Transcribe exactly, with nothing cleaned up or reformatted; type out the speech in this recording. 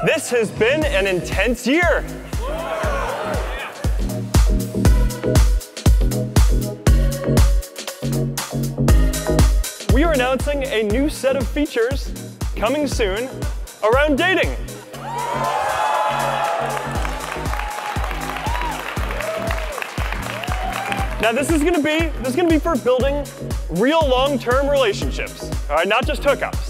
This has been an intense year. We are announcing a new set of features coming soon around dating. Now this is going to be this is going to be for building real long-term relationships, all right, not just hookups.